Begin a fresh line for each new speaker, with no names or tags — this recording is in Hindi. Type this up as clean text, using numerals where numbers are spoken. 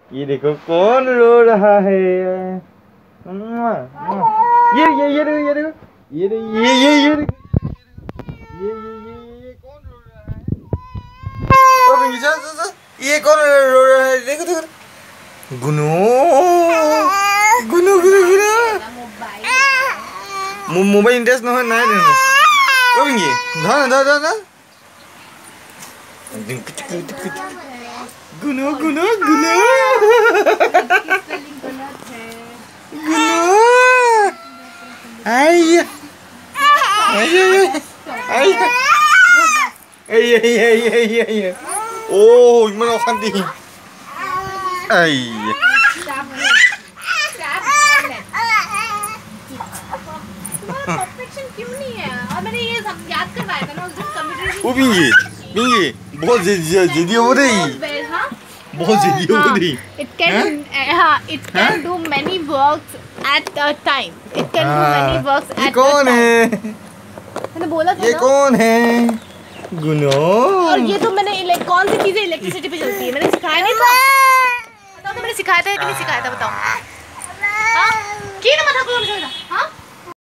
ये देखो कौन रो रहा है। ये देखो ये देखो ये देखो ये कौन रो रहा है। ओ पिंकी चल ये कौन रो रहा है। देखो देखो गुनू गुनू गुनू गुनू मोबाइल इंटरेस्ट নহয় নাই দেনে। ओ पिंकी धर धर धर धर गुनू गुनू गुनू गुनू आइए आइए आइए ओ इतना अशांति आइए
परफेक्शन क्यों नहीं है। और मैंने ये सब याद करवाया था ना उस दिन कम्युनिटी।
ओ पिंकी बहुत जिद्दी हो रही। बहुत जिद्दी हो रही।
It can do many works at a time. It can do many works at a time.
ये कौन है।
मैंने बोला था
ये
ना।
कौन है गुनो।
और ये तो मैंने कौन सी चीजें इलेक्ट्रिसिटी पे चलती है मैंने सिखाया नहीं था। बताओ तो मैंने सिखाया था कि नहीं सिखाया था बताओ। हाँ की ना मत हाँ